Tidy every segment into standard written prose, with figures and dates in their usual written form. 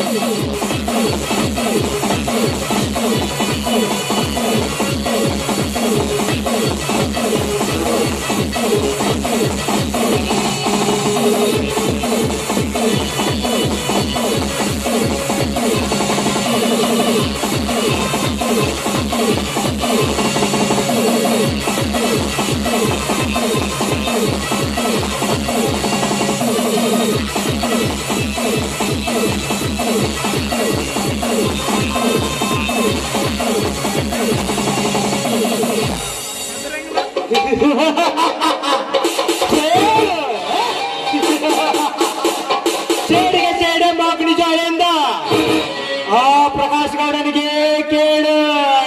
ಸೇಡಿಗೆ ಸೇಡೆ ಮಾಗನಿ ಜಾಯಂದ ಆ ಪ್ರಕಾಶ್ ಗೌಡನಿಗೆ ಕೇಳು.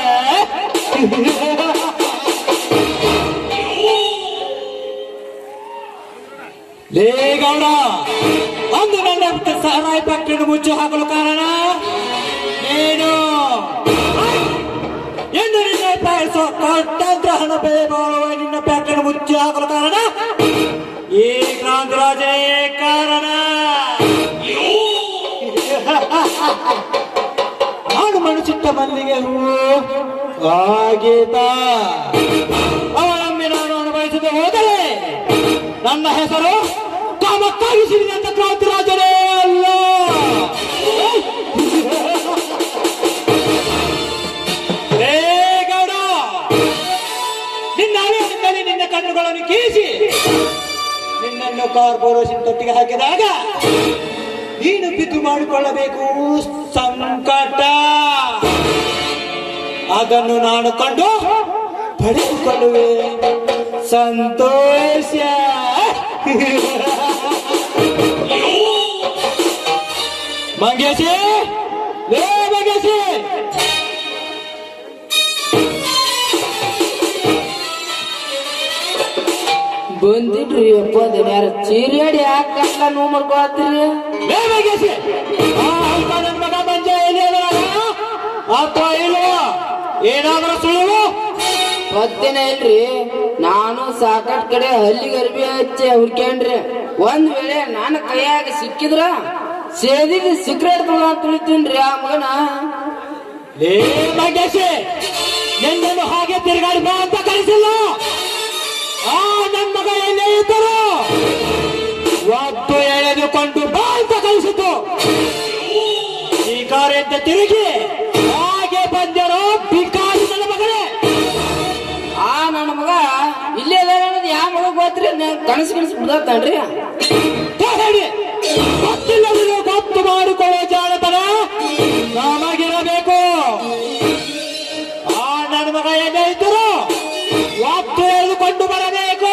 ಲೇ ಗೌಡ, ಅಂದು ನನ್ನ ಸಾರಾಯಿ ಫ್ಯಾಕ್ಟರಿಯನ್ನು ಮುಚ್ಚಿ ಹಾಕಲು ಕಾರಣ ಏನು ಎಂದು ನಿನ್ನ ಪಾಯಿಸೋ ಕೋಟ್ಯಾಂತರ ಹಣ ಬೆಲೆ ಬಾಳುವ ನಿನ್ನ ಫ್ಯಾಕ್ಟರಿಯನ್ನು ಮುಚ್ಚಿ ಹಾಕಲು ಕಾರಣ ಈ ಕ್ರಾಂತಿರಾಜೇ ಕಾರಣ. ನಾನು ಮನುಷ್ಯ ಮಲ್ಲಿಗೆ ಹೂವು ಆಗೀತ ಅವಳೊಮ್ಮೆ ನಾನು ಅನುಭವಿಸದೆ ಹೋದರೆ ನನ್ನ ಹೆಸರು ಕಾಮಕ್ಕಾಗಿ ಸಿರಿದಂತ ಕ್ರಾಂತಿರಾಜನೇ ಅಲ್ಲ. ರೇ ಗೌಡ, ನಿನ್ನಲ್ಲಿ ನಿನ್ನ ಕಣ್ಣುಗಳನ್ನು ಕೀಸಿ ನಿನ್ನನ್ನು ಕಾರ್ಪೊರೇಷನ್ ತೊಟ್ಟಿಗೆ ಹಾಕಿದಾಗ ನೀನು ಬಿದ್ದು ಮಾಡಿಕೊಳ್ಳಬೇಕು ಸಂಕಟ. ಅದನ್ನು ನಾನು ಕಂಡು ಪಡೆದುಕೊಳ್ಳುವೆ ಸಂತೋಷ. ಮಂಗೇಶಿ, ಲೇ ಮಂಗೇಶಿ, ಬಂದಿಡ್ರಿ ಅಪ್ಪ ಯಾರ ಚೀರಿಯಾಡಿ ಯಾಕಲ್ಲ ನೋವು ಮಾಡ್ಕೊಳತ್ತೀರಿ? ಲೇ ಮಂಗೇಶಿ, ನನ್ನ ಮಗ ಮಂಜ ಎಲ್ಲಿ ಅಥವಾ ಇಲ್ವ? ಏನಾದ್ರೂ ಸುಳ್ಳು ಗೊತ್ತೇನ ಇಲ್ರಿ. ನಾನು ಸಾಕಷ್ಟು ಕಡೆ ಹಲ್ಲಿಗೆ ಅರ್ಬಿ ಹಚ್ಚಿ ಹುಡ್ಕ್ಯಾನ್ರಿ. ಒಂದ್ ವೇಳೆ ನಾನು ಕೈಯಾಗ ಸಿಕ್ಕಿದ್ರ ಸೇದಿಗೆ ಸಿಗರೇಟ್ ತುಳಿತೀನ್ರಿ ಆ ಮಗನ. ಲೇ ಮಂಗೇಶಿ, ನಿನ್ನನ್ನು ಹಾಗೆ ತಿರುಗಾಡಿ ಬಾ ಅಂತ ಕಳಿಸಿಲ್ಲ. ಆ ನನ್ನ ಮಗ ಎಲ್ಲೇ ಇದ್ದರು ಒತ್ತು ಎಳೆದುಕೊಂಡು ಬಾ ಅಂತ ಕಳಿಸಿತು. ಈ ಕಾರ್ಯಂತ ತಿರುಗಿ ಹಾಗೆ ಬಂದರು ಭಿಕಾರಿ ನನ್ನ ಮಗನೇ. ಆ ನನ್ನ ಮಗ ಇಲ್ಲೇ ಅನ್ನೋದು ಯಾವ ಮಗ ಗೊತ್ತ್ರಿ? ಕನಸು ಬಿಡ್ತಾನ್ರಿ. ಗೊತ್ತಿಲ್ಲದಿರೋ ಗೊತ್ತು ಮಾಡಿಕೊಳ್ಳೋ ಜಾಣತನ ನಮಗಿರಬೇಕು. ಆ ನನ್ನ ಮಗ ಎಲ್ಲೇ ಇದ್ದರು ಒತ್ತು ಎಳೆದುಕೊಂಡು ಬರಬೇಕು.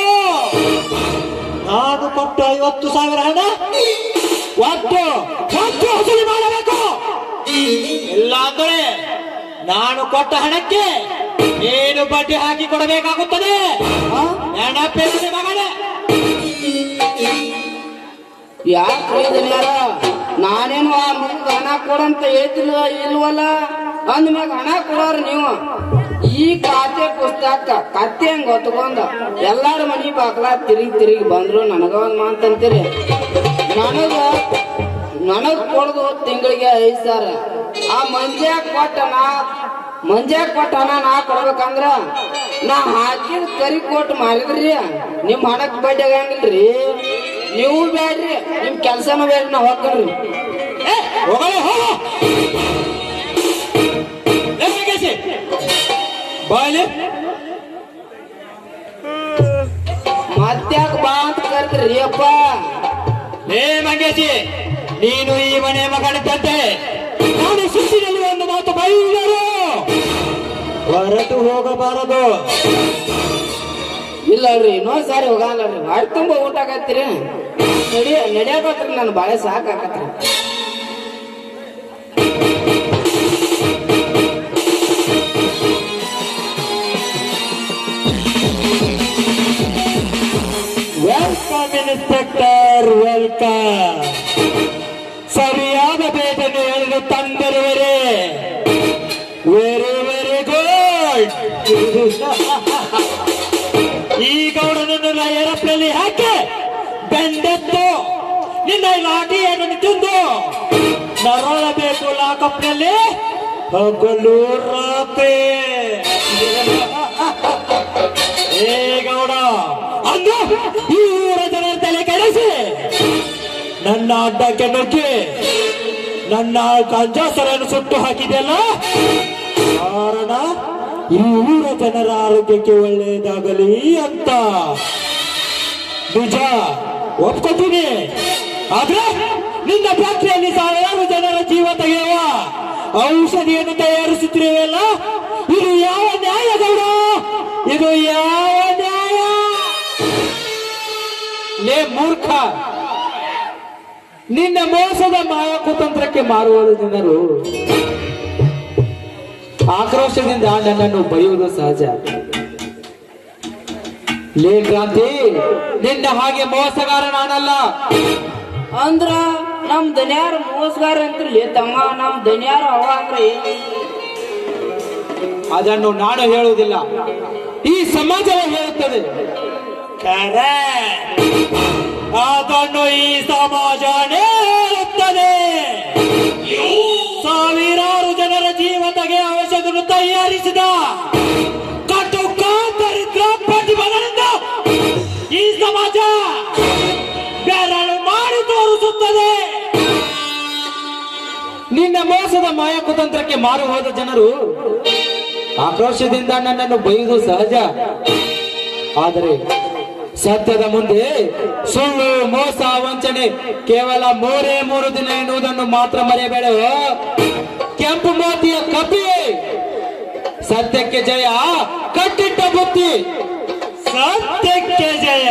ನಾನು ಕೊಟ್ಟು 50,000 ಹಣ ಒತ್ತು ವಸೂಲಿ ಮಾಡಬೇಕು. ಇಲ್ಲ ಅಂದರೆ ನಾನು ಕೊಟ್ಟ ಹಣಕ್ಕೆ ಏನು ಬಡ್ಡಿ ಹಾಕಿ ಕೊಡಬೇಕಾಗುತ್ತದೆ. ನೆನಪಿರಲಿ ಮಗನೇ. ಯಾಕೆ ನಾನೇನು ಆ ಮಗ ಹಣ ಕೊಡಂತ ಹೇಳ್ತಿಲ್ವ ಇಲ್ವಲ್ಲ ಅಂದ್ಮ್ಯಾಗ ಹಣ ಕೊಡೋರು ನೀವು. ಈ ಖಾತೆ ಪುಸ್ತಕ ಕತ್ತೆ ಹಂಗ ಹೊತ್ಕೊಂಡ ಎಲ್ಲಾರ ಮನಿ ಬಾಕ್ಲ ತಿರುಗಿ ಬಂದ್ರು ನನಗ ಒಂದ್ ಮಾತಂತೀರಿ. ನನಗ್ ಕೊಡದು ತಿಂಗಳಿಗೆ 5,000. ಆ ಮಂಜಾಕ್ ಕೊಟ್ಟ ಹಣ ನಾ ಕೊಡ್ಬೇಕಂದ್ರ ನಾ ಹಾಕಿದ ಕರಿ ಕೊಟ್ಟು ಮಾಡಿದ್ರಿ ನಿಮ್ ಹಣಕ್ ಬಡ್ಡಿ ಆಗಂಗಿಲ್ರಿ. ನೀವು ಬೇಡ್ರಿ, ನಿಮ್ ಕೆಲ್ಸನೂ ಬೇಡ್ರಿ, ನಾವ್ ಹೋಗ್ರಿ. ಮತ್ತ್ಯಾಕ ಬಾ ಅಂತ ಕರ್ತೀರಿ ಅಪ್ಪ? ಲೇ ಮಂಗೇಶಿ, ನೀನು ಈ ಮನೆ ಮಗನಿದ್ದಂತೆ ನಾನು ಸುತ್ತಿನಲ್ಲಿ ಒಂದು ಮಾತು ಬೈದರು ಹೊರಟು ಹೋಗಬಾರದು. ಇಲ್ಲಲ್ರಿ, ಇನ್ನೊಂದ್ ಸಾರಿ ಹೋಗಲ್ಲರಿ. ಹೊಟ್ಟೆ ತುಂಬಾ ಊಟ ಆಗತ್ತೀರಿ, ನಡಿಯಾಕತ್ರಿ. ನನ್ ಬಾಳೆ ಸಾಕಾಕತ್ರಿ. Welcome inspector, welcome. ಸರಿಯಾದ ಬೇಟನ್ನು ಎಳೆದು ತಂದಿರುವರೆ. Very very good. ಈ ಗೌಡನನ್ನು ಏರೋಪ್ಲೇನ್ ಹಾಕಿ ಬೆಂಡೆತ್ತು ನಿನ್ನ ಲಾಠಿಯನ್ನು ತಿಂದು ನರಳಬೇಕು ಲಾಕಪ್ನಲ್ಲಿ ಹಗಲು ರಾತ್ರಿ. ಏ ಗೌಡ, ಅಂದು ಈ ಊರ ಜನರ ತಲೆ ಕೆಡಿಸಿ ನನ್ನ ಅಡ್ಡಕ್ಕೆ ನುಗ್ಗಿ ನನ್ನ ಕಂಜಾಸರನ್ನು ಸುಟ್ಟು ಹಾಕಿದೆಯಲ್ಲ, ಕಾರಣ ಈ ಊರ ಜನರ ಆರೋಗ್ಯಕ್ಕೆ ಒಳ್ಳೆಯದಾಗಲಿ ಅಂತ. ನಿಜ ಒಪ್ಕೋತೀನಿ, ಆದ್ರೆ ನಿನ್ನ ಫ್ಯಾಕ್ಟರಿಯಲ್ಲಿ ಸಾವಿರಾರು ಜನರ ಜೀವ ತೆಗೆಯುವ ಔಷಧಿಯನ್ನು ತಯಾರಿಸುತ್ತಿರುವಲ್ಲ, ಇದು ಯಾವ ನ್ಯಾಯ ಗೌಡ? ಇದು ಯಾವ ನ್ಯಾಯ? ಲೇ ಮೂರ್ಖ, ನಿನ್ನ ಮೋಸದ ಮಾಯ ಕುತಂತ್ರಕ್ಕೆ ಮಾರುವುದು ಜನರು. ಆಕ್ರೋಶದಿಂದ ನನ್ನನ್ನು ಬೈಯುವುದು ಸಹಜ. ಲೇ ಕ್ರಾಂತಿ, ನಿನ್ನ ಹಾಗೆ ಮೋಸಗಾರ ನಾನಲ್ಲ. ಅಂದ್ರ ನಮ್ ದನಿಯಾರ ಮೋಸಗಾರ ಅಂತಿರ್ಲಿ ತಮ್ಮ. ನಮ್ ದನಿಯಾರ ಅವ ಅಂದ್ರೆ ಅದನ್ನು ನಾನು ಹೇಳುವುದಿಲ್ಲ, ಈ ಸಮಾಜವೇ ಹೇಳುತ್ತದೆ. ಅದನ್ನು ಈ ಸಮಾಜನೇ ಹೇಳುತ್ತದೆ. ಸಾವಿರಾರು ಜನರ ಜೀವ ತೆಗೆಯುವ ಔಷಧವನ್ನು ತಯಾರಿಸಿದ ಕಟು ಕಾಂತರಿದ್ರ ಪ್ರತಿಭಟನೆಯಿಂದ ಈ ಸಮಾಜ ಬೆರಳು ಮಾಡಿ ತೋರಿಸುತ್ತದೆ. ನಿನ್ನ ಮೋಸದ ಮಾಯ ಕುತಂತ್ರಕ್ಕೆ ಮಾರು ಹೋದ ಜನರು ಆಕ್ರೋಶದಿಂದ ನನ್ನನ್ನು ಬೈಯುವುದು ಸಹಜ. ಆದರೆ ಸತ್ಯದ ಮುಂದೆ ಸುಳ್ಳು, ಮೋಸ, ವಂಚನೆ ಕೇವಲ 3 ದಿನ ಎನ್ನುವುದನ್ನು ಮಾತ್ರ ಮರೆಯಬೇಡ. ಕೆಂಪು ಮೋತಿಯ ಕಪಿಯೇ, ಸತ್ಯಕ್ಕೆ ಜಯ, ಕಟ್ಟಿಟ್ಟ ಬುತ್ತಿ. ಸತ್ಯಕ್ಕೆ ಜಯ.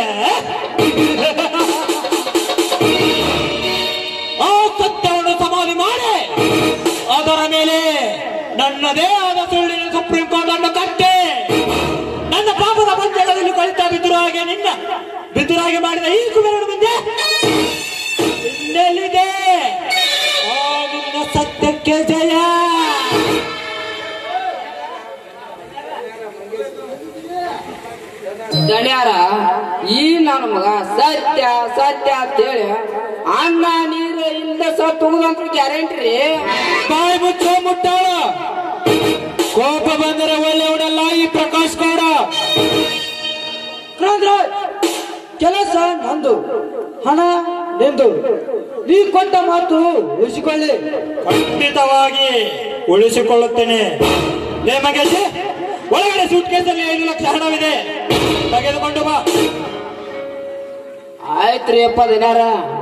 ಆ ಸತ್ಯವನ್ನು ಸಮಾಧಿ ಮಾಡಿ ಅದರ ಮೇಲೆ ನನ್ನದೇ ಆದ ಸುಳ್ಳಿನ ಸುಪ್ರೀಂ ಕೋರ್ಟ್ ಅನ್ನು ಕಟ್ಟೆ ನನ್ನ ಪಾಪದ ಮಂಜಳದಲ್ಲಿ ಕಲಿತಾ ಬಿದ್ದುರಾಗೆ ಮಾಡಿದ ಈ ಕುಬೇರನ ಮುಂದೆ ಇನ್ನೆಲ್ಲಿದೆ ಆ ನಿನ್ನ ಸತ್ಯಕ್ಕೆ ಜಯ. ದಣಿಯಾರ, ಈ ನನ್ನ ಮಗ ಸತ್ಯ ಸತ್ಯ ಅಂತೇಳಿ ಅನ್ನ ನೀರು ಇಲ್ಲದೆ ಸತ್ತು ಹೋಗುದಂತ ಗ್ಯಾರಂಟಿ ರೀ. ಬಾಯಿ ಮುಚ್ಚೋ ಮುಟ್ಟಾಳ. ಕೋಪ ಬಂದರೆ ಒಳ್ಳೆಯವನಲ್ಲ ಈ ಪ್ರಕಾಶ್ ಗೌಡ. ಕೆಲಸ ನಂದು, ಹಣ ನಿಂದು. ನೀ ಕೊಟ್ಟ ಮಾತು ಉಳಿಸಿಕೊಳ್ಳಿ. ಖಂಡಿತವಾಗಿ ಉಳಿಸಿಕೊಳ್ಳುತ್ತೇನೆ. ಲೇ ಮಗೇಶ್, ಒಳಗಡೆ ಸೂಟ್ ಕೇಸಲ್ಲಿ 5 ಲಕ್ಷ ಹಣವಿದೆ, ತೆಗೆದುಕೊಂಡು ಬಾ. ಆಯ್ತ್ರಿ ಅಪ್ಪ ದಿನಾರ.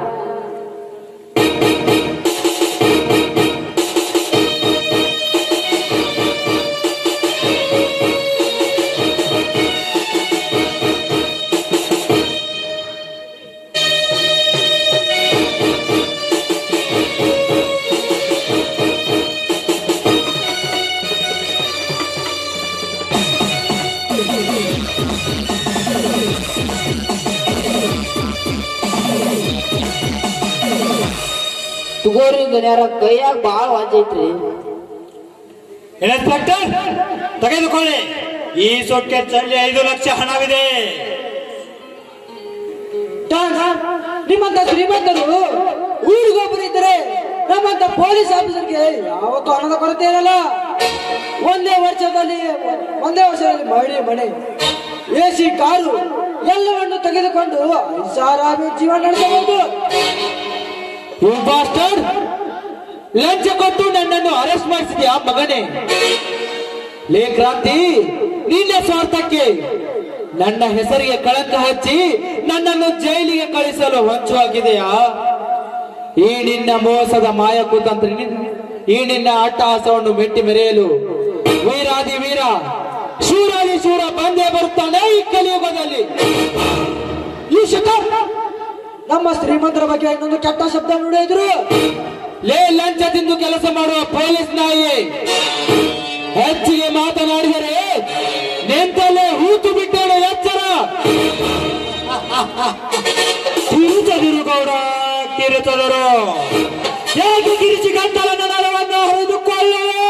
ತಗೋರಿ ದನಿಯಾರ, ಕೈಯಾಗ ಬಾಳ ವಾಜೈತ್ರಿ. ಇನ್ಸ್ಪೆಕ್ಟರ್, ತೆಗೆದುಕೊಳ್ಳಿ. ಈ ಸೊಟ್ಕೆಚ್ಚಲ್ಲಿ 5 ಲಕ್ಷ ಹಣವಿದೆ. ನಿಮ್ಮಂತ ಶ್ರೀಮಂತರು ಊರಿಗೊಬ್ಬರು ಇದ್ದರೆ ನಮ್ಮಂತ ಪೊಲೀಸ್ ಆಫೀಸರ್ಗೆ ಯಾವತ್ತೂ ಹಣದ ಕೊರತೆ ಇರಲ್ಲ. ಒಂದೇ ವರ್ಷದಲ್ಲಿ ಮನೆ AC ಕಾರು ಎಲ್ಲವನ್ನು ತೆಗೆದುಕೊಂಡು ಐಷಾರಾಮಿ ಜೀವನ ನಡೆಸಬಹುದು. ಯು ಬಾಸ್ಟರ್ಡ್, ಲಂಚ ಕೊಟ್ಟು ನನ್ನನ್ನು ಅರೆಸ್ಟ್ ಮಾಡಿಸಿದ್ಯಾ ಮಗನೇ? ಲೇ ಕ್ರಾಂತಿ, ನಿನ್ನ ಸ್ವಾರ್ಥಕ್ಕೆ ನನ್ನ ಹೆಸರಿಗೆ ಕಳಂಕ ಹಚ್ಚಿ ನನ್ನನ್ನು ಜೈಲಿಗೆ ಕಳಿಸಲು ಹೊಂಚುವಾಗಿದೆಯಾ? ಈ ನಿನ್ನ ಮೋಸದ ಮಾಯ ಕುತಂತ್ರ, ಈ ನಿನ್ನ ಅಟ್ಟಹಾಸವನ್ನು ಮೆಟ್ಟಿ ಮೆರೆಯಲು ವೀರಾದಿ ವೀರ, ಶೂರಾದಿ ಶೂರ ಬಂದೇ ಬರುತ್ತಾನೆ ಈ ಕಲಿಯುಗದಲ್ಲಿ. ಈ ಶಿಖರ್ ನಮ್ಮ ಶ್ರೀಮಂತರ ಬಗ್ಗೆ ಇನ್ನೊಂದು ಕೆಟ್ಟ ಶಬ್ದ ನುಡಿದ್ರು. ಲೇ ಲಂಚ ತಿಂದು ಕೆಲಸ ಮಾಡುವ ಪೊಲೀಸ್ ನಾಯಿ, ಹೆಚ್ಚಿಗೆ ಮಾತನಾಡಿದರೆ ನಿಂತಲ್ಲೇ ಹೂತು ಬಿಟ್ಟೇಳು, ಎಚ್ಚರ. ಕಿರುಚದಿರು ಗೌಡ, ಕಿರುಚದರು. ಹೇಗೆ ಕಿರಿಚಿ ಗಂಟಲನ್ನು ನರವನ್ನು ಹರಿದುಕೊಳ್ಳುವೆ?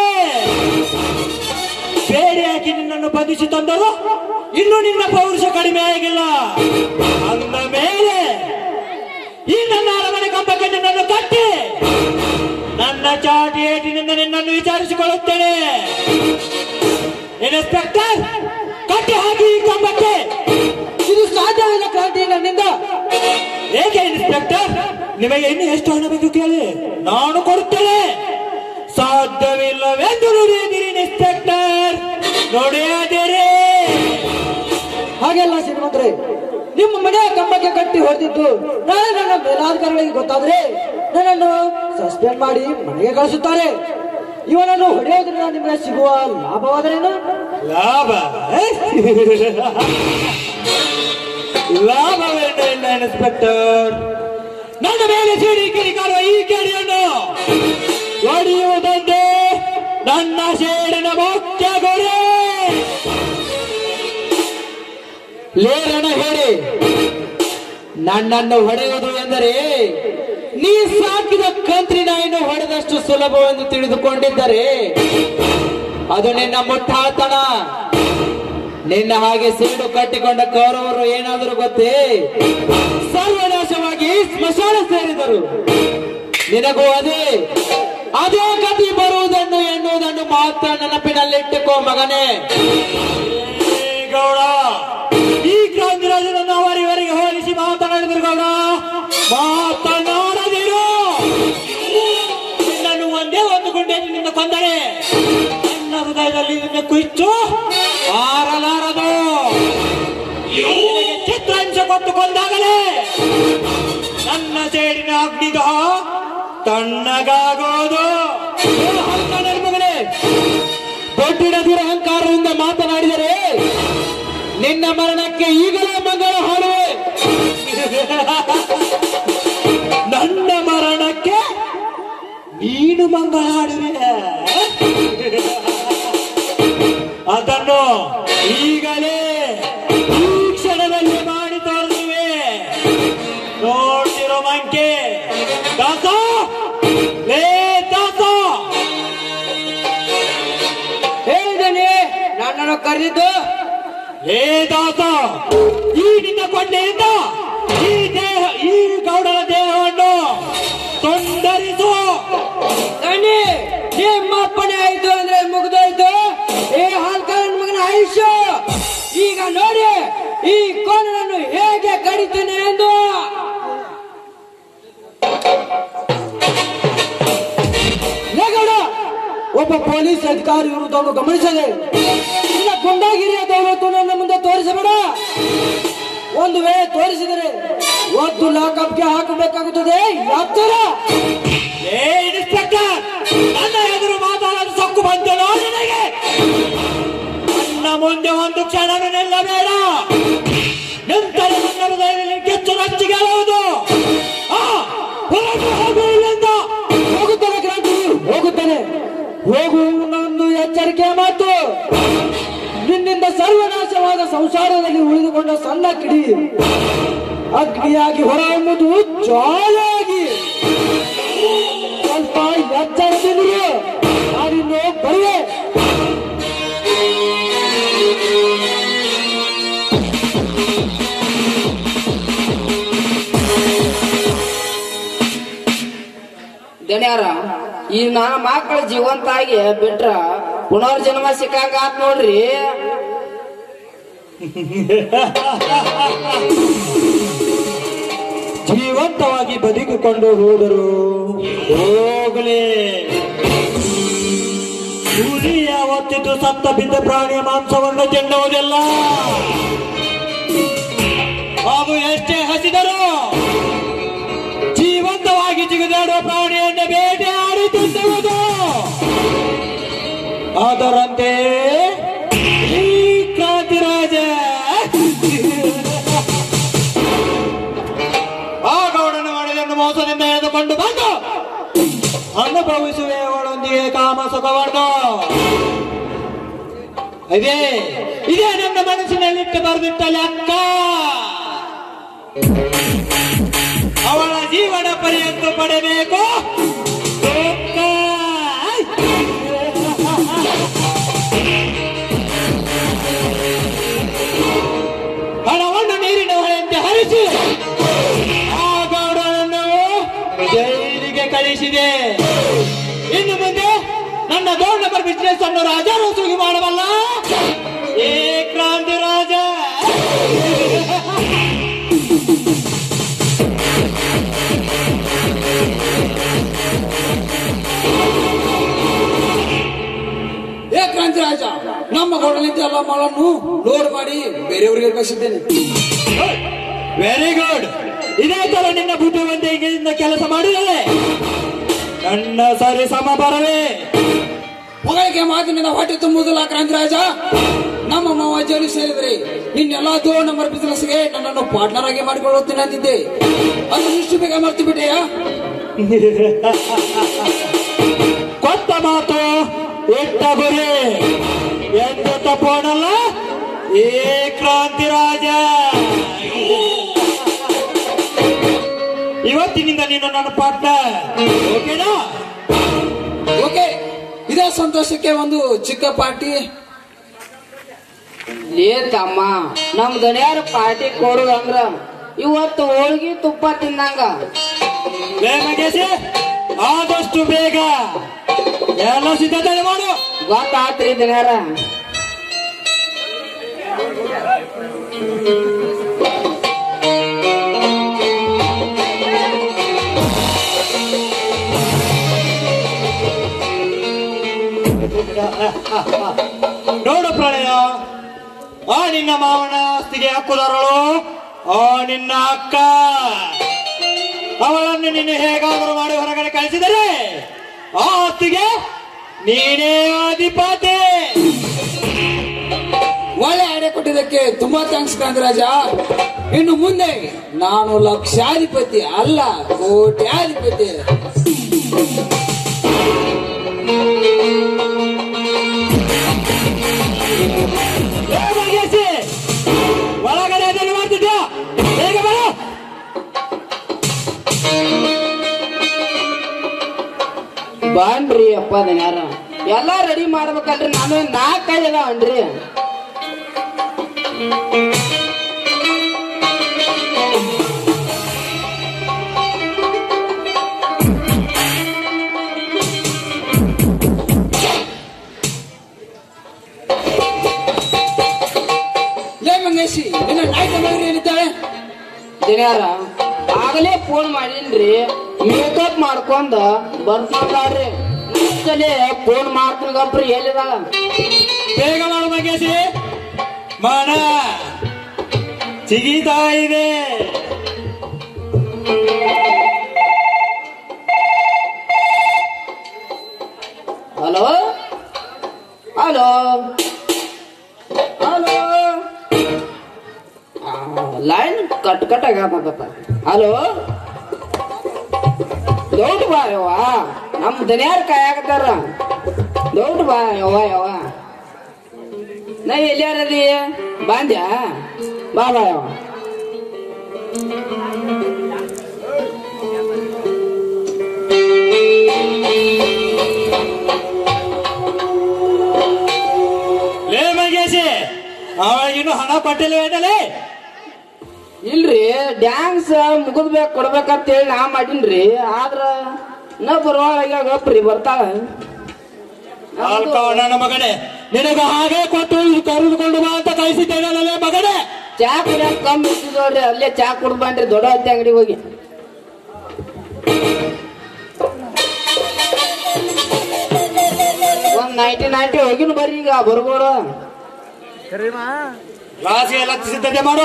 ಬೇರೆ ಹಾಕಿ ನಿನ್ನನ್ನು ಬಂಧಿಸಿ ತಂದರು, ಇನ್ನು ನಿನ್ನ ಪೌರುಷ ಕಡಿಮೆ ಆಗಿಲ್ಲ. ಅಂದ ಮೇಲೆ ಈ ನನ್ನ ಅರಮನೆ ಕಂಬಕ್ಕೆ ನಿನ್ನನ್ನು ಕಟ್ಟಿ ನನ್ನ ಚಾಟಿ ಏಟಿನಿಂದ ನಿನ್ನನ್ನು ವಿಚಾರಿಸಿಕೊಳ್ಳುತ್ತೇನೆ. ಇನ್ಸ್ಪೆಕ್ಟರ್, ಕಟ್ಟಿ ಹಾಕಿ ಈ ಕಂಬಕ್ಕೆ. ಇದು ಸಾಧ್ಯವಿಲ್ಲ ಕ್ರಾಂತಿ ನನ್ನಿಂದ. ಏಕೆ ಇನ್ಸ್ಪೆಕ್ಟರ್? ನಿಮಗೆ ಇನ್ನು ಎಷ್ಟು ಹಣ ಬೇಕು ಕೇಳಿ, ನಾನು ಕೊಡುತ್ತೇನೆ. ಸಾಧ್ಯವಿಲ್ಲವೆಂದು ನುಡಿಯಿದ್ದೀರಿ ಇನ್ಸ್ಪೆಕ್ಟರ್, ನುಡಿಯದಿರಿ. ಹಾಗೆಲ್ಲ ಶ್ರೀಮಂತರೇ, ನಿಮ್ಮ ಮನೆಯ ಕಂಬಕ್ಕೆ ಕಟ್ಟಿ ಹೊಡೆದಿದ್ದು ನಾಳೆ ನನ್ನ ಮೇಲಾಧಿಕಾರಿಗಳಿಗೆ ಗೊತ್ತಾದ್ರೆ ನನ್ನನ್ನು ಸಸ್ಪೆಂಡ್ ಮಾಡಿ ಮನೆಗೆ ಕಳಿಸುತ್ತಾರೆ. ಇವನನ್ನು ಹೊಡೆಯೋದ್ರಿಂದ ನಿಮಗೆ ಸಿಗುವ ಲಾಭವಾದರೇನು? ಲಾಭ ಲಾಭವೇನು ಇಲ್ಲ ಇನ್ಸ್ಪೆಕ್ಟರ್. ನನ್ನ ಮೇಲೆ ಸಿಡಿ ಕಿಡಿಕಾರುವ ಈ ಕೇಳಿಯನ್ನು ಹೊಡೆಯುವುದೊಂದೇ ನನ್ನ ಸೇಡಿನ ಮುಖ್ಯ ಗುರಿ. ಲೇರಣ ಹೇಳಿ, ನನ್ನನ್ನು ಹೊಡೆಯುವುದು ಎಂದರೆ ನೀ ಸಾಕಿದ ಕಂತ್ರಿ ನಾಯಿನ ಹೊಡೆದಷ್ಟು ಸುಲಭವೆಂದು ತಿಳಿದುಕೊಂಡಿದ್ದರೆ ಅದು ನಿನ್ನ ಮುಟ್ಟಾತನ. ನಿನ್ನ ಹಾಗೆ ಸೇಡು ಕಟ್ಟಿಕೊಂಡ ಕೌರವರು ಏನಾದರೂ ಗೊತ್ತೇ? ಸರ್ವನಾಶವಾಗಿ ಸ್ಮಶಾನ ಸೇರಿದರು. ನಿನಗೂ ಅದೇ ಗತಿ ಬರುವುದನ್ನು ಎನ್ನುವುದನ್ನು ಮಾತ್ರ ನೆನಪಿನಲ್ಲಿಟ್ಟುಕೋ ಮಗನೇ. ಗೌಡ, ಈ ಕ್ರಾಂತಿರಾಜನನ್ನು ಅವರಿವರಿಗೆ ಹೋಲಿಸಿ ಮಾತನಾಡಿದರು. ಗೌಡ, ಮಾತನಾಡದಿರು. ನಿನ್ನನ್ನು ಒಂದೇ ಒಂದು ಗುಂಡಿನಿಂದ ಕೊಂದರೆ ನನ್ನ ಹೃದಯದಲ್ಲಿ ನಿನ್ನ ಕುಯ್ಚು ಆರಲಾರದು. ಚಿತ್ರಾಂಶ ಕೊಟ್ಟು ಕೊಂದಾಗಲೇ ನನ್ನ ಸೇಡಿನ ಅಗ್ನಿದ ತಣ್ಣಗಾಗೋದು. ಮಗನೇ, ದೊಡ್ಡ ದುರಹಂಕಾರದಿಂದ ಮಾತನಾಡಿದರೆ ನಿನ್ನ ಮರಣಕ್ಕೆ ಈಗಲೇ ಮಂಗಳ ಹಾಡುವೆ. ನನ್ನ ಮರಣಕ್ಕೆ ನೀನು ಮಂಗಳ ಹಾಡುವೆ. ಅದನ್ನು ಈಗಲೇ ಈ ಕ್ಷಣದಲ್ಲಿ ಮಾಡಿ ತೋರಿಸುವೆ. ನೋಡ್ತಿರೋ ಮಂಕೆ ದಾಸ, ಲೇ ದಾಸ, ಹೇಳಿದ್ದೇನೆ ನನ್ನನ್ನು ಕರೆದಿದ್ದು. ಲೇ ದಾಸ, ಈ ನಿನ್ನ ಕೊಂಡೆಯಿಂದ ಈ ಗೌಡನ ದೇಹವನ್ನು ತೊಂದರಿಸು. ದಣಿ, ನಿಮ್ಮ ಅಪ್ಪಣೆ ಆಯ್ತು ಅಂದ್ರೆ ಮುಗಿದೋಯ್ತು ಈ ಹಾಲ್ಕಾರನ್ ಮಗನ ಆಯುಷ್ಯ. ಈಗ ನೋಡಿ ಈ ಕೋಣನನ್ನು ಹೇಗೆ ಕಡಿತೇನೆ ಎಂದು. ಲೇಗೌಡ, ಒಬ್ಬ ಪೊಲೀಸ್ ಅಧಿಕಾರಿ ಇರುವುದನ್ನು ಗಮನಿಸದೆ ನಿನ್ನ ಗುಂಡಾಗಿರಿಯ ದೌಲತ್ತು ನನ್ನ ಮುಂದೆ ತೋರಿಸಬೇಡ. ಒಂದು ವೇಳೆ ತೋರಿಸಿದರೆ ಒದ್ದು ಲಾಕಪ್ಗೆ ಹಾಕಬೇಕಾಗುತ್ತದೆ. ಎಚ್ಚರ. ಏ ಇನ್ಸ್ಪೆಕ್ಟರ್, ನನ್ನ ಎದುರು ಮಾತಾಡಲು ಸೊಕ್ಕು ಬಂತು ನಿನಗೆ. ನನ್ನ ಮುಂದೆ ಒಂದು ಕ್ಷಣ ನಿಲ್ಲಬೇಡ. ನಂತರ ನನ್ನ ಹೃದಯದಲ್ಲಿ ಕೆಚ್ಚು ರಚ್ಚಿಗೆ ಹೇಳುವುದು. ಹೋಗುತ್ತೇನೆ ಕ್ರಾಂತಿ, ಹೋಗುತ್ತೇನೆ. ಹೋಗು ಒಂದು ಎಚ್ಚರಿಕೆಯ ಮಾತು. ನಿನ್ನಿಂದ ಸರ್ವನಾಶವಾದ ಸಂಸಾರದಲ್ಲಿ ಉಳಿದುಕೊಂಡ ಸಣ್ಣ ಕಿಡಿ ಅಗ್ನಿಯಾಗಿ ಹೊರಹೊಮ್ಮುವುದು ಜ್ವಾಲೆಯಾಗಿ. ಸ್ವಲ್ಪ ಎಚ್ಚರದಿಂದಿರು, ನಾನಿನ್ನು ಬರುವೆ. ದಣ್ಯಾರ, ಈ ನನ್ನ ಮಕ್ಕಳ ಜೀವಂತಾಗಿ ಬಿಟ್ರ ಪುನರ್ಜನ್ಮ ಸಿಕ್ಕಂಗ ಆತ್ ನೋಡ್ರಿ. ಜೀವಂತವಾಗಿ ಬದುಕಿಕೊಂಡು ಹೋದರು ಹೋಗಲೇ. ಹುಲಿ ಯಾವತ್ತಿದ್ದು ಸತ್ತ ಬಿದ್ದ ಪ್ರಾಣಿಯ ಮಾಂಸವನ್ನು ತಿನ್ನುವುದಿಲ್ಲ. ಹಾಗೂ ಎಷ್ಟೇ ಹಸಿದರು ಜೀವಂತವಾಗಿ ಜಿಗಿದಾಡುವ ಪ್ರಾಣಿಯನ್ನು ಬೇಟೆಯಾಡಿ ತಿನ್ನುವುದು. ಅದರಂತೆ ಈ ಕ್ರಾಂತಿರಾಜ ಆ ಗೌಡನ ಮನೆಯನ್ನು ಮೋಸದಿಂದ ಎಳೆದುಕೊಂಡು ಬಂದು ಅನುಭವಿಸುವೆ ಅವಳೊಂದಿಗೆ ಕಾಮ ಸುಖವನ್ನು. ಇದೇ ನನ್ನ ಮನಸ್ಸಿನಲ್ಲಿಟ್ಟು ಬರೆದಿಟ್ಟ ಲೆಕ್ಕ. ಅವಳ ಜೀವನ ಪರ್ಯಂತ ಪಡೆಬೇಕು. ಹಣವನ್ನು ನೀರಿನ ಹೊಳೆಯಂತೆ ಹರಿಸಿ ಆ ಗೌಡನನ್ನು ಜೈಲಿಗೆ ಕಳಿಸಿದೆ. ನಮ್ಮ ಗೋಡಲಿದ್ದ ಎಲ್ಲ ಮಾಲನ್ನು ಲೋಡ್ ಮಾಡಿ ಬೇರೆಯವರಿಗೆ ಕಳಿಸಿದ್ದೇನೆ. Very good. ಇದೇ ತರ ನಿನ್ನ ಬುದ್ಧಿವಂತಿಕೆಯಿಂದ ಕೆಲಸ ಮಾಡಿದರೆ ನನ್ನ ಸರಿ ಸಮ ಬರವೇ. ಹೊಗಳಿಗೆ ಮಾತಿನಿಂದ ಹೊಟ್ಟೆ ತುಂಬುವುದಿಲ್ಲ ಕ್ರಾಂತಿರಾಜ. ನಮ್ಮ ಮಾವ ಜೋಲಿ ಸೇರಿದ್ರಿ ನಿನ್ನೆಲ್ಲ 2 ನಂಬರ್ ಬಿಸಿನೆಸ್ಗೆ ನನ್ನನ್ನು ಪಾರ್ಟ್ನರ್ ಆಗಿ ಮಾಡಿಕೊಳ್ಳುತ್ತೇನೆ ಅಂತಿದ್ದೆ. ಅದು ಇಷ್ಟು ಬೇಗ ಮರ್ತು ಬಿಟ್ಟೆಯಾ? ಕೊಟ್ಟ ಮಾತು ಇಟ್ಟ ಗುರಿ ಎಂದು ತಪ್ಪೋಣಲ್ಲ ಈ ಕ್ರಾಂತಿರಾಜ. ಇವತ್ತಿನಿಂದ ನೀನು ನನ್ನ ಪಾರ್ಟ್ನರ್. ಓಕೆನಾ? ಓಕೆ. ಇದೇ ಸಂತೋಷಕ್ಕೆ ಒಂದು ಚಿಕ್ಕ ಪಾರ್ಟಿ. ಲೇ ತಮ್ಮ, ನಮ್ ದನಿಯಾರ ಪಾರ್ಟಿ ಕೊಡುದಂದ್ರ ಇವತ್ತು ಹೋಳ್ಗಿ ತುಪ್ಪ ತಿನ್ನಂಗ. ಮಗೇಶಿ, ಆದಷ್ಟು ಬೇಗ ಎಲ್ಲ ಸಿದ್ಧತೆ ಮಾಡು. ಗೊತ್ತಾತ್ರಿ ದನಿಯಾರ. ನೋಡು ಪ್ರಳಯ, ಆ ನಿನ್ನ ಮಾವನ ಆಸ್ತಿಗೆ ಹಕ್ಕುದಾರಳು ಆ ನಿನ್ನ ಅಕ್ಕ. ಅವಳನ್ನು ನೀನು ಹೇಗಾದರೂ ಮಾಡಿ ಹೊರಗಡೆ ಕಳಿಸಿದರೆ ಆ ಆಸ್ತಿಗೆ ನೀನೇ ಅಧಿಪತಿ. ಒಳ್ಳೆ ಐಡಿಯಾ ಕೊಟ್ಟಿದ್ದಕ್ಕೆ ತುಂಬಾ ಥ್ಯಾಂಕ್ಸ್ ಕ್ರಾಂತಿರಾಜ. ಇನ್ನು ಮುಂದೆ ನಾನು ಲಕ್ಷಾಧಿಪತಿ ಅಲ್ಲ, ಕೋಟ್ಯಾಧಿಪತಿ. ಒಳಗಡೆ ಅದನ್ನು ಮಾಡ್ತಿದ್ಯಾ? ಬೇಗ ಬರ. ಬಾನ್ರಿ ಅಪ್ಪ ದನಿಯಾರ, ಎಲ್ಲಾ ರೆಡಿ ಮಾಡ್ಬೇಕಲ್ರಿ. ನಾನು 4-5 ಅದಾವನ್ರಿ. ಲೇ ಮಂಗೇಶಿ, ನಿನ್ನ ನಾಯ್ಕ ಮಗರು ಏನಿದ್ದಾಳೆ? ದನಿಯಾರ ಆಗಲೇ ಫೋನ್ ಮಾಡಿನ್ರಿ, ಮೇಕಪ್ ಮಾಡ್ಕೊಂಡ ಬರ್ತಾಳ್ರಿ. ಫೋನ್ ಮಾಡ್ತೀನಪ್ರಿ, ಎಲ್ಲಿದಾಳ? ಬೇಗ ಮಾಡು ಮಗೇಶಿ, ಮಾಡ ಸಿಗಿತಾ ಇದೆ. Hello hello hello, line cut cut ಆಗತ್ತ. ಹಲೋ, ದೌಡ್ ಬಾ ಯವ್ವ, ನಮ್ ದನಿಯಾರ ಕಾಯಾಕತ್ತಾರ. ದೌಡ್ ಬಾ ಯವ್ವ ಯವ್ವ. ನಾ ಎಲ್ಲಿಯಾರದಿ ಬಂದ್ಯಾ? ಬಾ ಬಾ ಯವ್ವ. ಲೇ ಮಗೇಶಿ, ಅವಳಿಗಿನ್ನು ಹಣ ಪಟ್ಟಿಲ್ವೇನಲೇ? ಇಲ್ರಿ, ಡ್ಯಾನ್ಸ್ ಮುಗಿದ್ಬೇಕು ಕೊಡ್ಬೇಕಂತ ಹೇಳಿ ನಾ ಮಾಡೀನ್ರಿ. ಆದ್ರ ನಾ ಬರುವಾಗ್ರಿ ಬರ್ತಾಳ. ನನ್ನ ಮಗನೇ, ನಿನಗ ಹಾಗೆ ಕೊಟ್ಟು ಕರೆದುಕೊಂಡು ಬಾ ಅಂತ ಕಳಿಸಿದ್ದೇನಲ್ಲೇ ಮಗನೇ. ಚಾ ಕುಡಿಯಕ್ ಕಮ್ಮಿ ಇರ್ತಿದ್ರಿ, ಅಲ್ಲೇ ಚಾ ಕುಡ್ ಬಂದ್ರಿ ದೊಡ್ಡ ಹತ್ತಿ ಅಂಗಡಿ ಹೋಗಿ. ಒಂದ್ 90 ಹೋಗಿನ ಬರ್ರಿ ಈಗ ಬರ್ಬೋಡ. ಕ್ಲಾಸ್ಗೆ ಎಲ್ಲ ಸಿದ್ಧತೆ ಮಾಡು.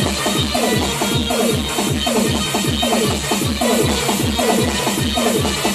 Thank you.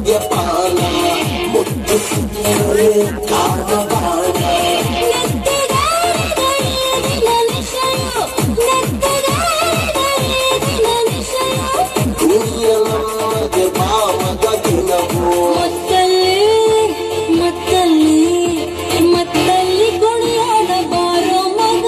ಮದ್ಯಪಾನ ಮುಟ್ಟು ಕಾಮಗಾನ ಕುಡಿಯಲಾದೆ ಭಾವದ ದಿನವೋ ಮತ್ತಲ್ಲಿ ಕುಣಿಯಾಡ ಬಾರೋ ಮಗ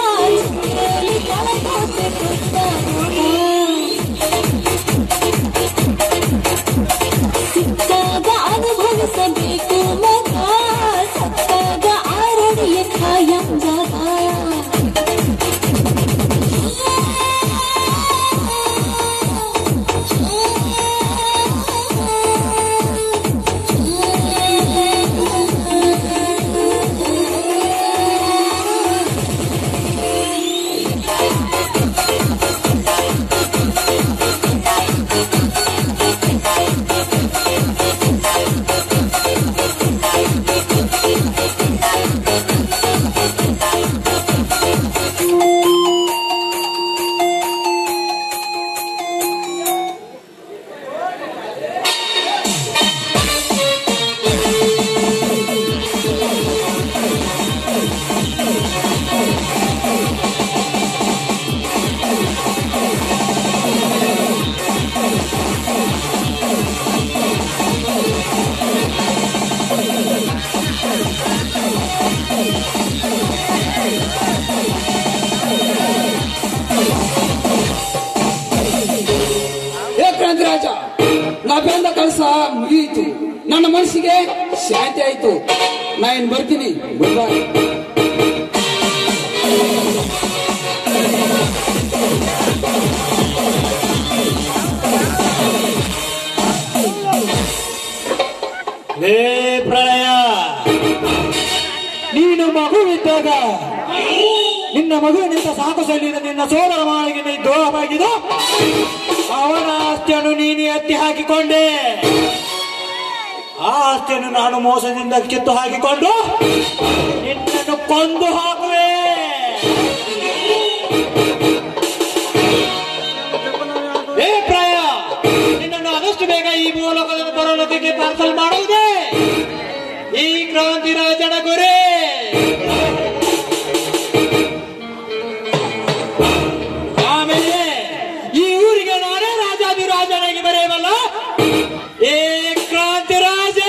ಸಿಕ್ಕಾಗ ಅನುಭವಿಸಬೇಕು ಮಗ ಸತ್ತಾಗ ಆರಡಿಯ ಖಾಯಂದಾಗ ರಾಜ ನಾ ಬೆಂದ ಕೆಲಸ ಮುಗಿಯಿತು ನನ್ನ ಮನಸ್ಸಿಗೆ ಶಾಂತಿ ಆಯ್ತು ನಾ ಇನ್ ಬರ್ತೀನಿ ಗುಡ್ ಬೈ ಲೇ ಪ್ರಳಯ ನೀನು ಮಗುವಿದ್ದಾಗ ನಿನ್ನ ಮಗುವಿನಿಂದ ಸಾಕು ಸಲ್ಲಿದ ನಿನ್ನ ಸೋದರ ಮಾಳಿಗೆ ನೀ ದ್ರೋಹವಾಗಿದ್ದು ಅವನ ಆಸ್ತಿಯನ್ನು ನೀನು ಎತ್ತಿ ಹಾಕಿಕೊಂಡೆ ಆ ಆಸ್ತಿಯನ್ನು ನಾನು ಮೋಸದಿಂದ ಕಿತ್ತು ಹಾಕಿಕೊಂಡು ನಿನ್ನನ್ನು ಕೊಂದು ಹಾಕುವೆ ಏ ಪ್ರಾಯ ನಿನ್ನನ್ನು ಆದಷ್ಟು ಬೇಗ ಈ ಮೂಲಕದ ಪರಲೋಕಕ್ಕೆ ಪಾರ್ಸಲ್ ಮಾಡುವುದೇ ಈ ಕ್ರಾಂತಿ ರಾಜನ ಗುರಿ ಆಮೇಲೆ ಈ ಊರಿಗೆ ನಾನೇ ರಾಜಾಧಿರಾಜನಾಗಿ ಬರೆಯವಲ್ಲ ಏ ಕ್ರಾಂತಿ ರಾಜ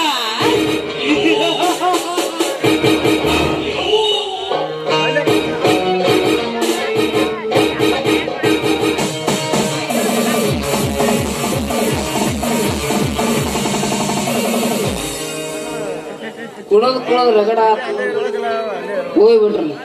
ಕುಡೋದು ರಗಡ ಹೋಗ್ಬಿಟ್ರಲ್ಲ